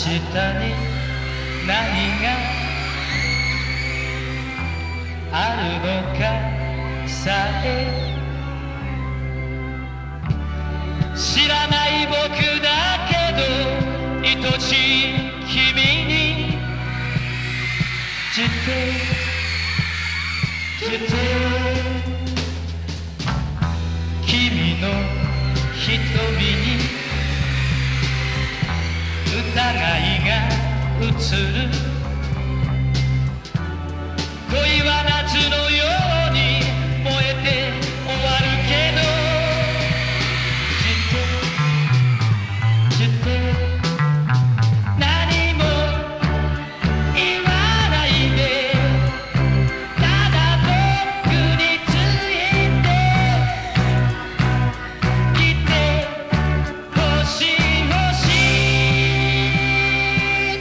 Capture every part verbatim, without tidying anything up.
日に何があるのかさえ知らない僕だけど愛しい君にしてして君の瞳に疑いが映る恋は夏のように燃えて終わるけどしてして何も言わないでただ僕についていてほしいほしい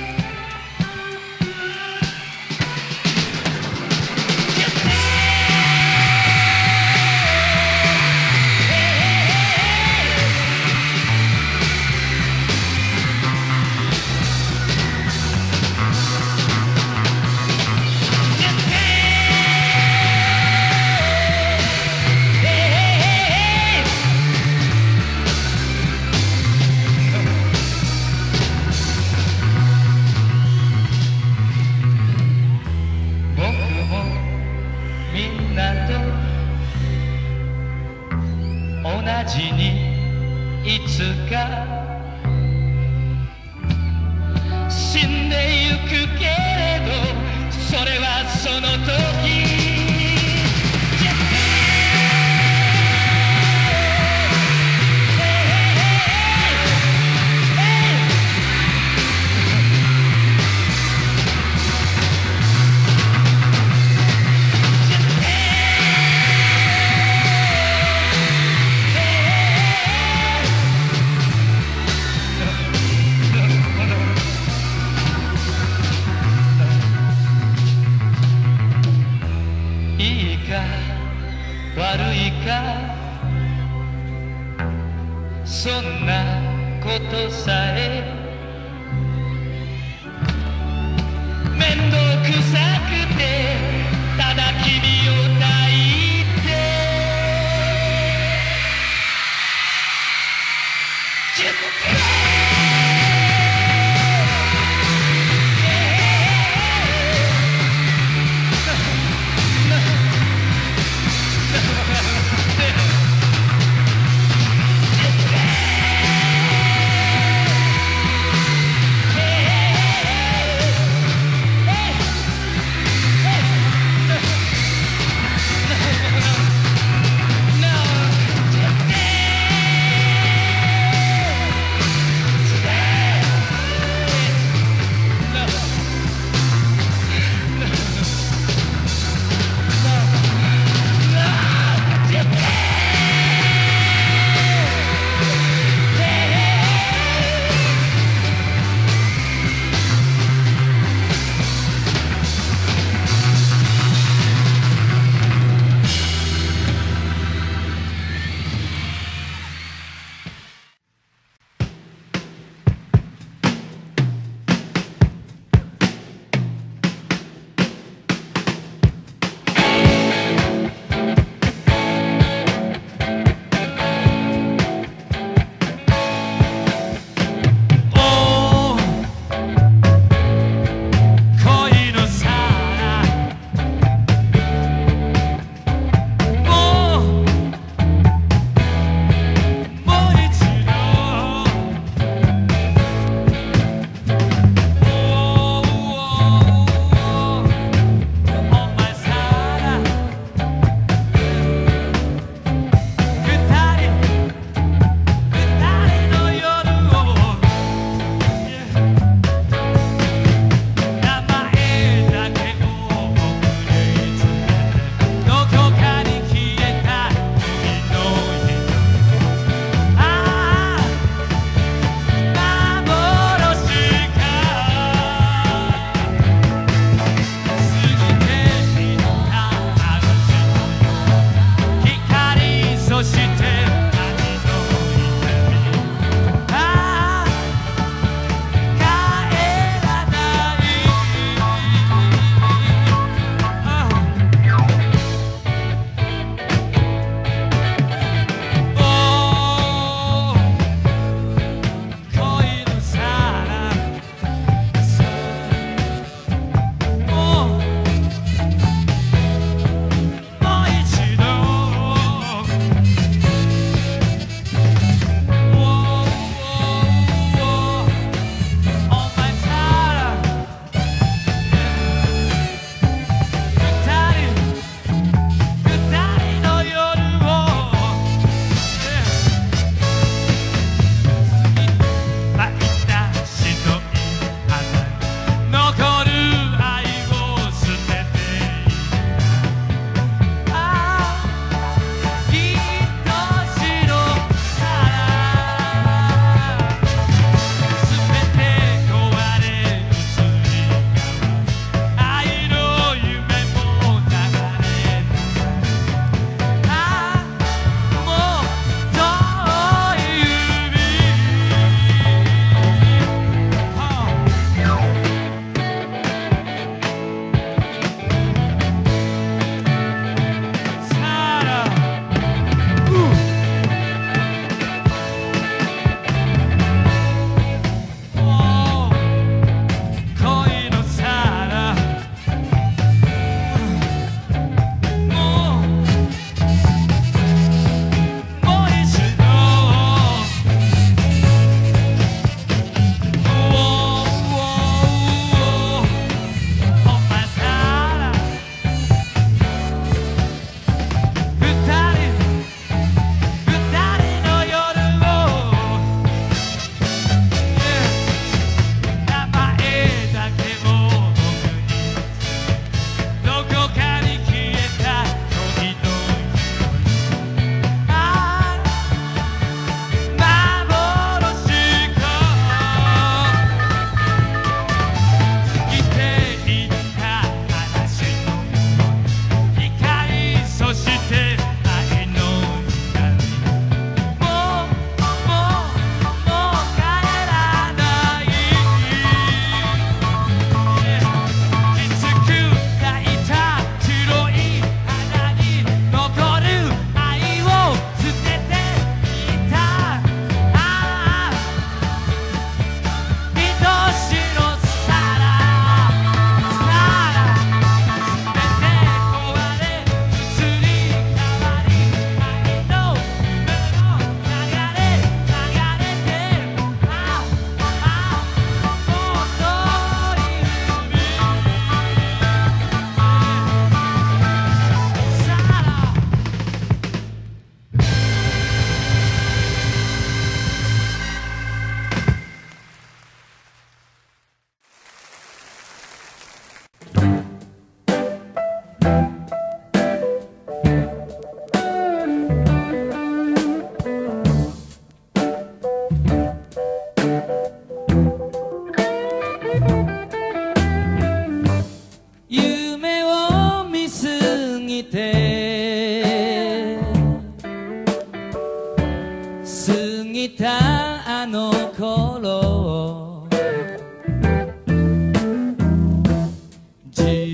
みんなと同じにいつか死んでゆくけれどそれはその時いいか悪いかそんなことさえ面倒くさくてただ君を抱いて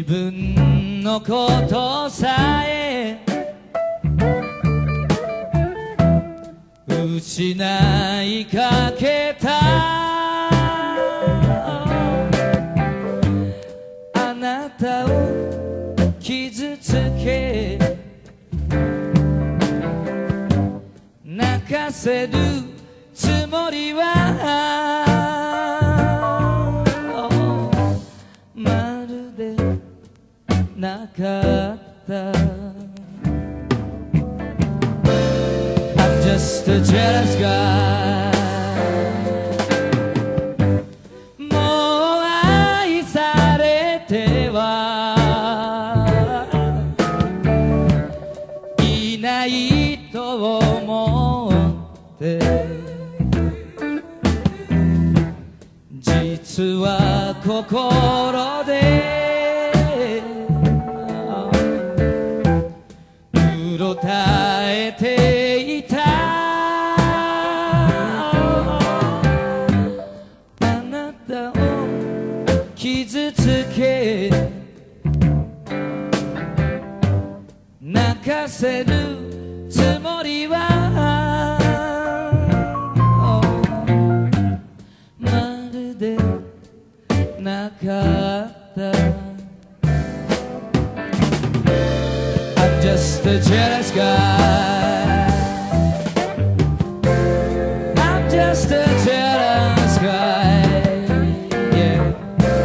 自分のことさえ失いかけたあなたを傷つけ泣かせるつもりはまるでなかった I'm just a jealous guy もう愛されてはいないと思って実は心でうろたえていたあなたを傷つけ泣かせるつもりはまるでなかった I'm just a jealous guy I'm just a jealous guy yeah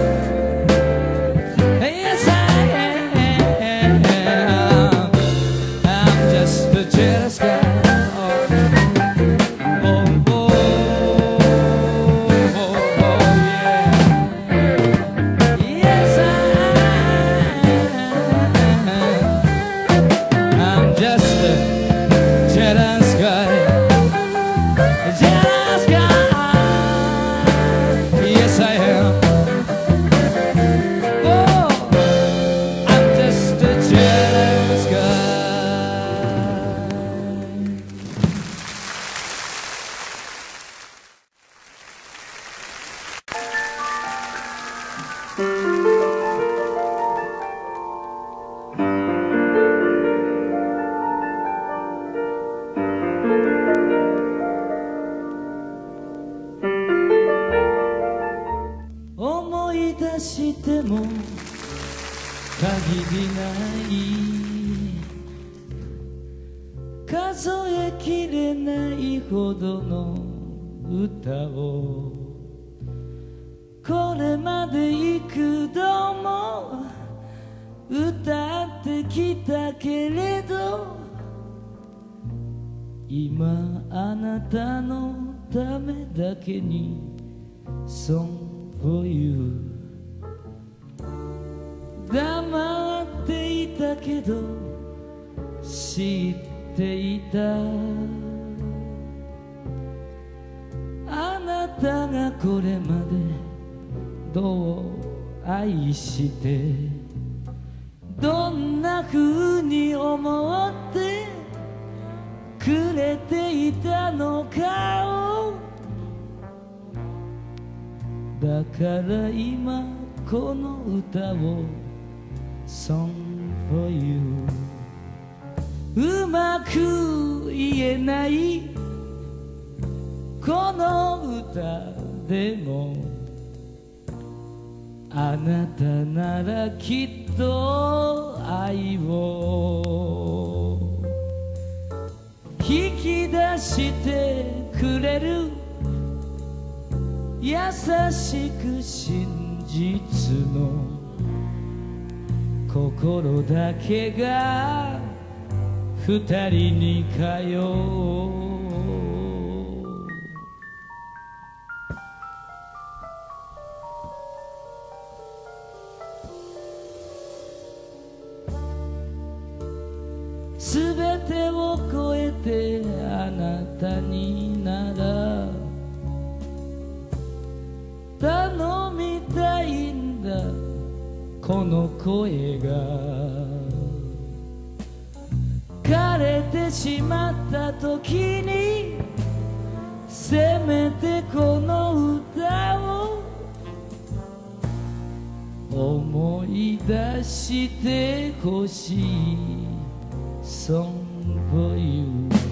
Yes I am I'm just a jealous guy思い出しても限りない数えきれないほどの歌をこれまで幾度も歌ってきたけれど今あなたのためだけに Song for you 黙っていたけど知っていたあなたがこれまでどう愛してどんな風に思ってくれていたのかをだから今この歌を Song for you うまく言えないこの歌でもあなたならきっと愛を引き出してくれる優しく真実の心だけが二人に通うすべてを超えてあなたになら頼みたいんだこの声が枯れてしまった時にせめてこの歌を思い出してほしい Song for you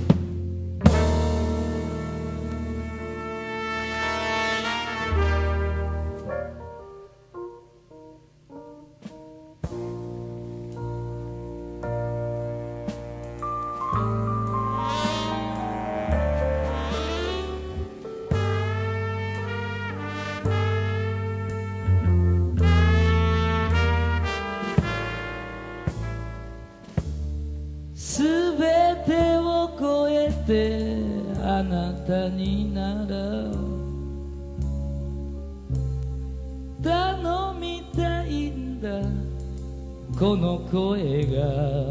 すべてを超えてあなたになら頼みたいんだこの声が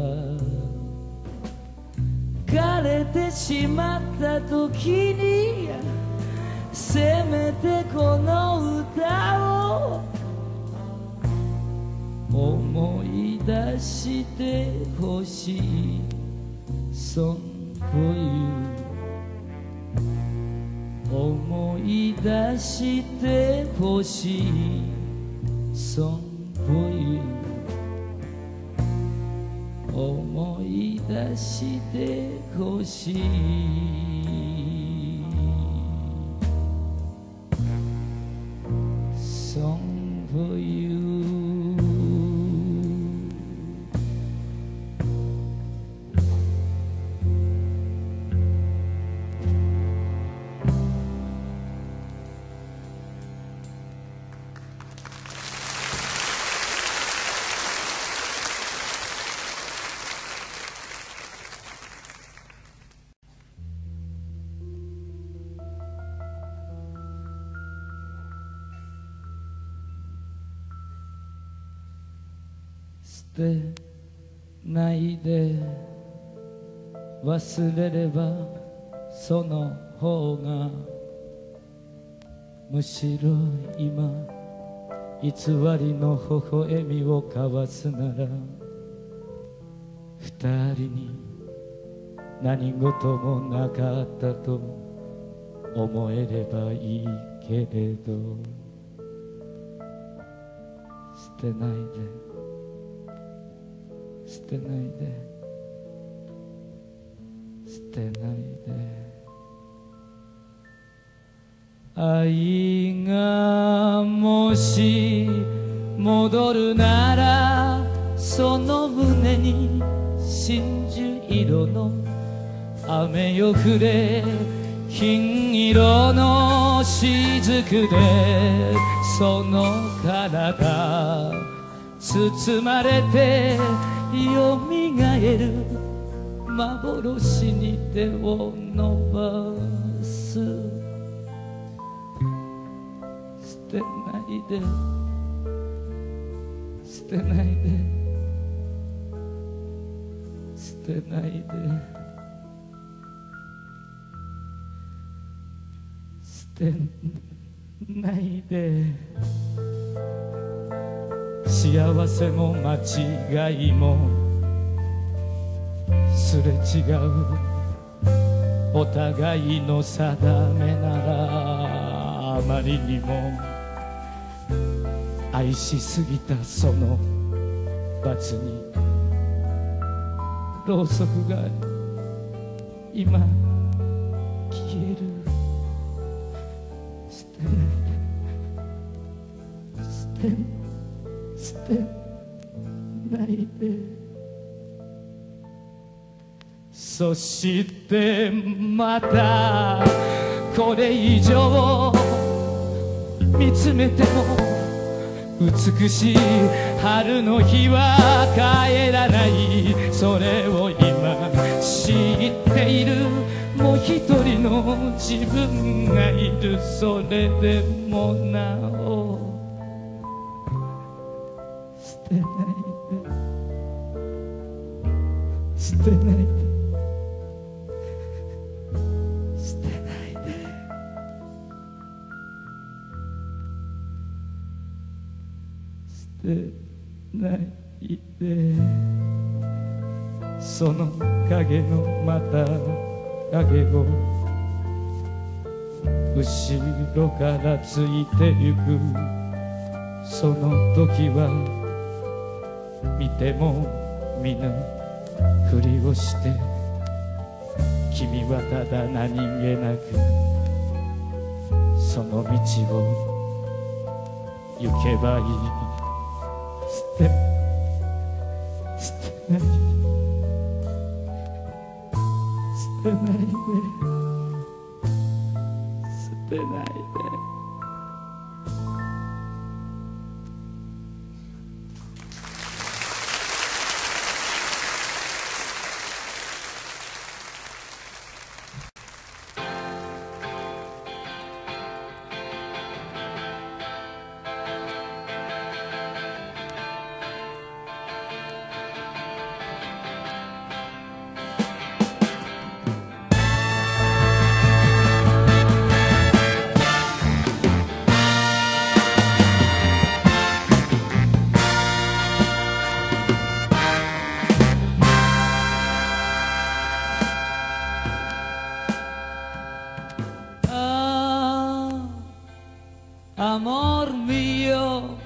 枯れてしまった時にせめてこの歌を思い出してほしい Song for you 思い出してほしい Song for you 思い出してほしい Song for you捨てないで忘れればその方がむしろ今偽りの微笑みを交わすなら二人に何事もなかったと思えればいいけれど捨てないで捨てないで捨てないで愛がもし戻るならその胸に真珠色の雨よ降れ金色の雫でその体包まれてよみがえる幻に手を伸ばす捨てないで捨てないで捨てないで捨てないで幸せも間違いもすれ違うお互いの定めならあまりにも愛しすぎたその罰にろうそくが今消える捨てないで捨てないで捨てないでそしてまたこれ以上見つめても美しい春の日は帰らないそれを今知っているもう一人の自分がいるそれでもなお捨てないで捨てないで捨てないで捨てないでその影のまた影を後ろからついてゆくその時は見ても見ぬふりをして君はただ何気なくその道を行けばいい。捨て捨てないで捨てないで捨てないで。 Amor mio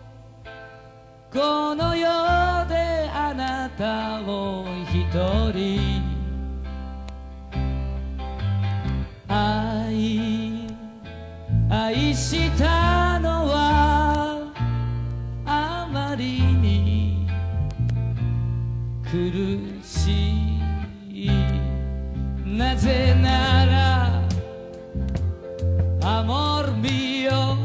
この世であなたを一人愛愛したのはあまりに苦しい。なぜならAmor mio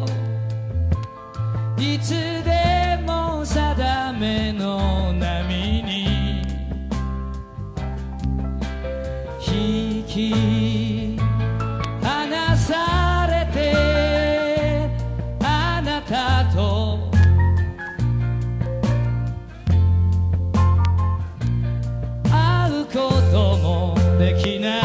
いつでも定めの波に引き離されてあなたと会うこともできない。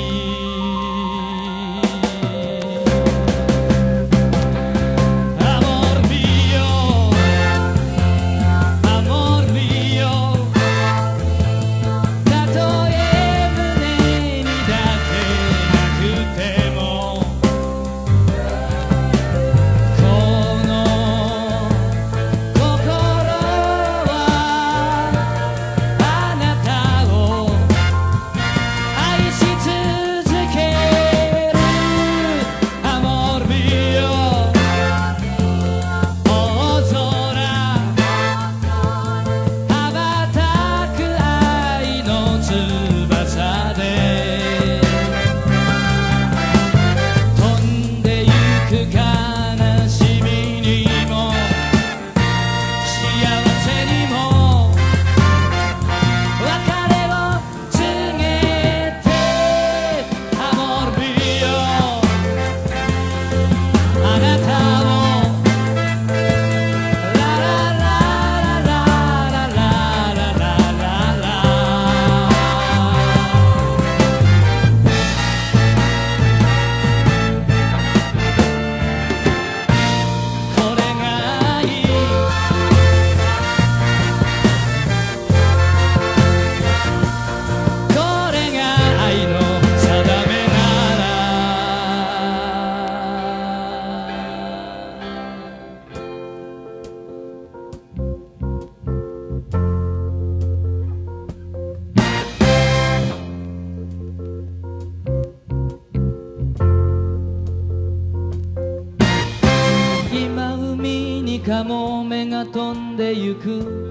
カモメが飛んでゆく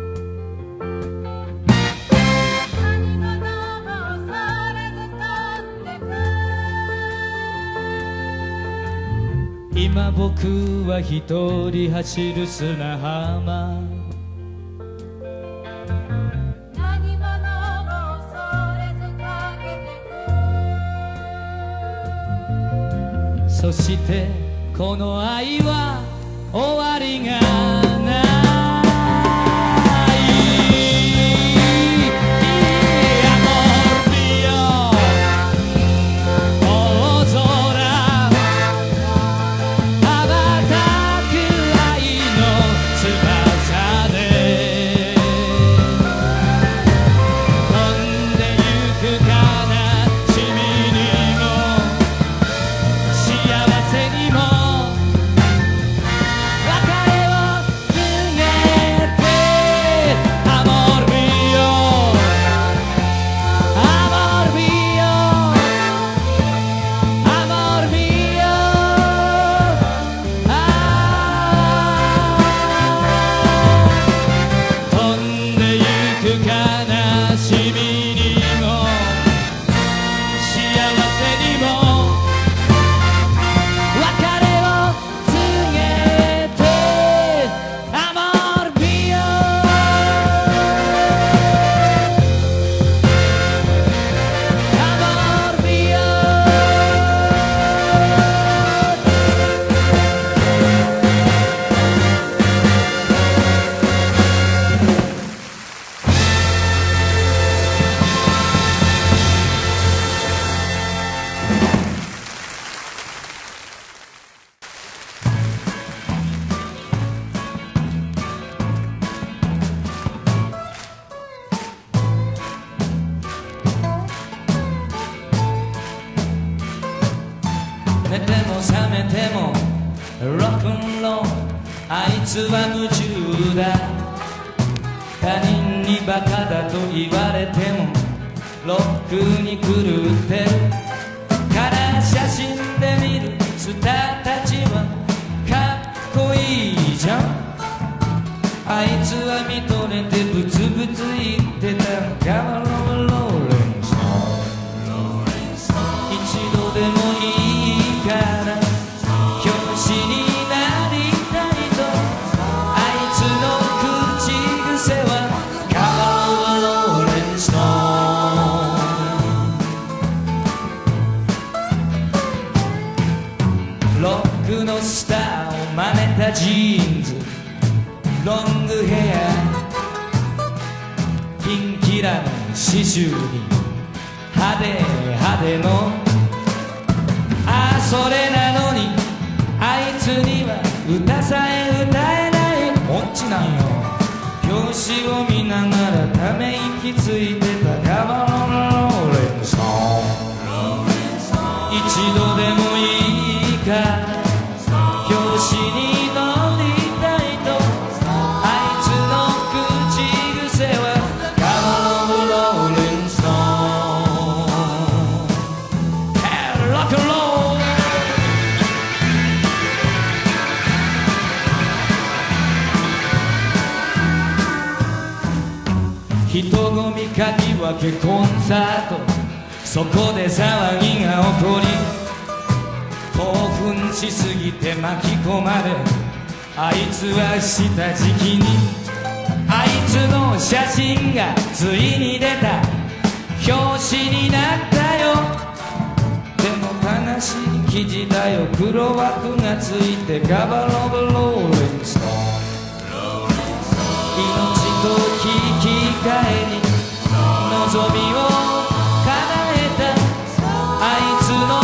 今僕は一人走る砂浜何者もそれずかけてくそしてこの愛は終わりがない別れあいつは夢中だ他人にバカだと言われてもロックに狂ってるカラー写真で見るスターたちはかっこいいじゃんあいつは見とれてブツブツ言ってたガバローローレンソン一度でもいいから教師になりたいとあいつの口癖はガバローレンソンロックのスターを真似たジーンズロングヘアキンキラの刺繍に派手派手のああそれなのにあいつには歌さえ歌えないオチなんよ表紙を見ながらため息ついてたカバローレンソン一度でもいいから表紙に乗りたいとあいつの口癖はカバローレンソンロックンロール人混みかき分けコンサートそこで騒ぎが起こり興奮しすぎて巻き込まれあいつは下敷きにあいつの写真がついに出た表紙になったよでも悲しい記事だよ黒枠がついてガバロブローレンソン命と引き換えに望みを叶えたあいつの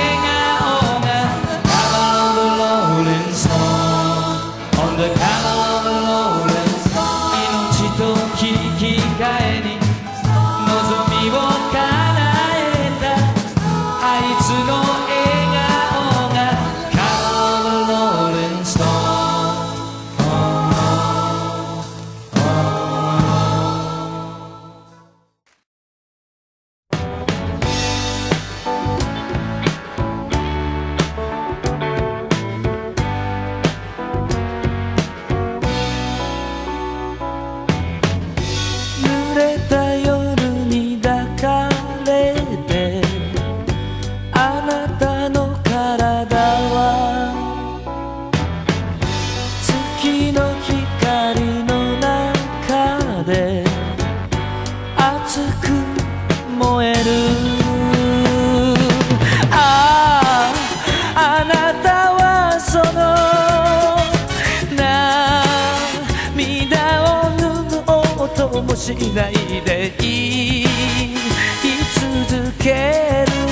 しないでいい続ける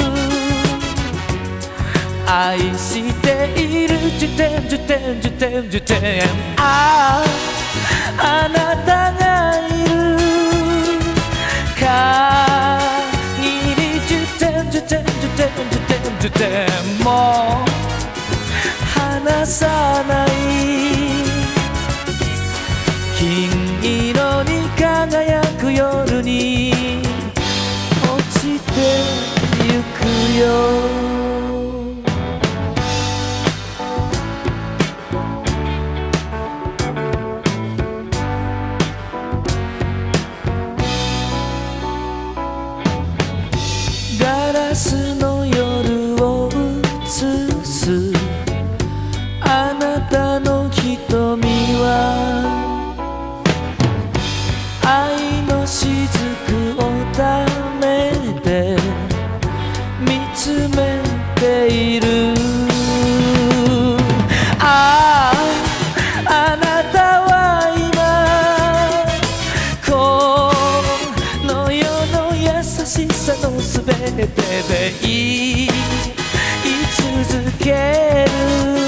愛している時点時点時点時点あああなたがいる限り時点時点時点時点時点もう離さない金色に輝く夜に落ちてゆくよガラスの夜を映すあなたの瞳は愛の雫をためて見つめているあああなたは今この世の優しさのすべてで言い続ける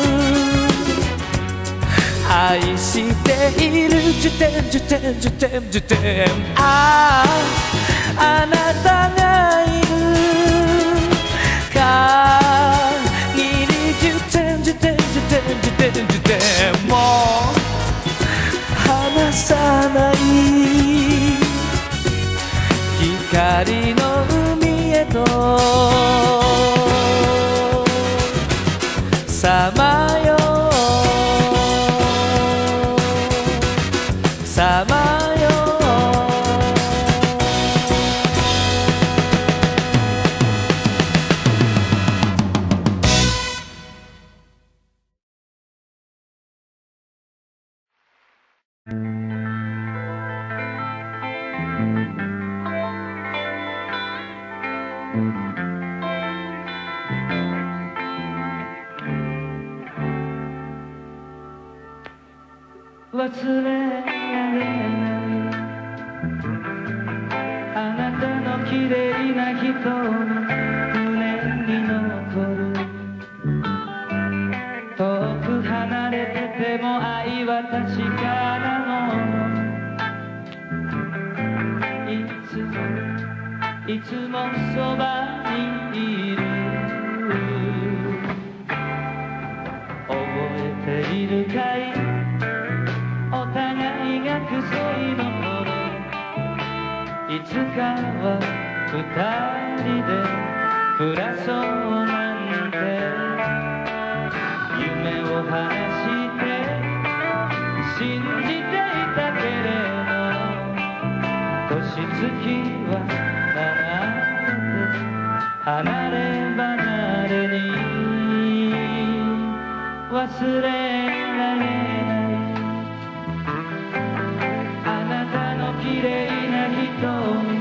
愛している時点時点時点時点あああなたがいる限り時点時点時点時点時点もうさない光の海へとさまようさまよう忘れられないあなたの綺麗な瞳胸に残る遠く離れてても愛は確かなものいつもいつもそばにいる覚えているかいお互いがクソいの頃いつかは二人で暮らそうなんて夢を話して信じていたけれど年月は流れて離れ離れに忘れられないあなたの綺麗な瞳